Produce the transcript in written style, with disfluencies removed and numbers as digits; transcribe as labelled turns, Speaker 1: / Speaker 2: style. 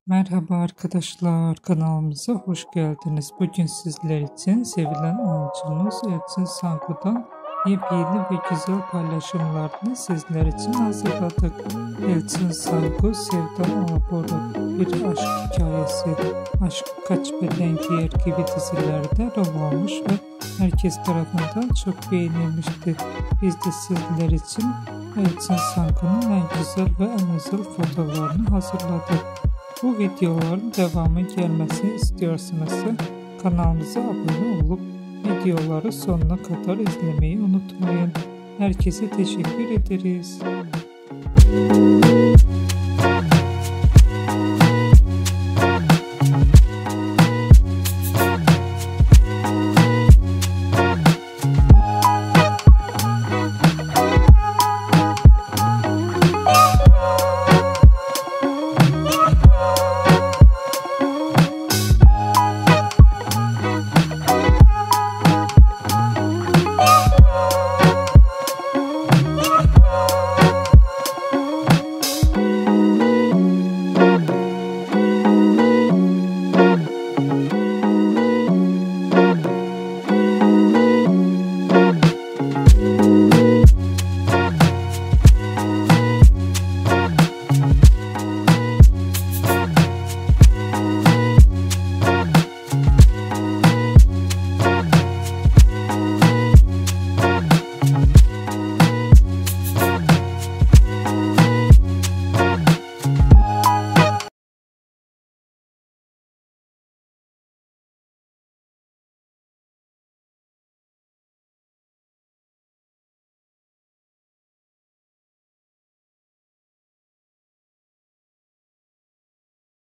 Speaker 1: Merhaba arkadaşlar, kanalımıza hoş geldiniz. Bugün sizler için sevilen oyuncumuz Elcin Sangu'dan yepyeni ve güzel paylaşımlarını sizler için hazırladık. Elcin Sangu, Sevdan Alaboru bir aşk hikayesi, Aşk Kaç Beden Giyer gibi dizilerde rol almış ve herkes tarafından çok beğenilmişti. Biz de sizler için Elcin Sangu'nun en güzel ve en özel fotolarını hazırladık. Bu videoların devamı gelmesini istiyorsanız kanalımıza abone olup videoları sonuna kadar izlemeyi unutmayın. Herkese teşekkür ederiz.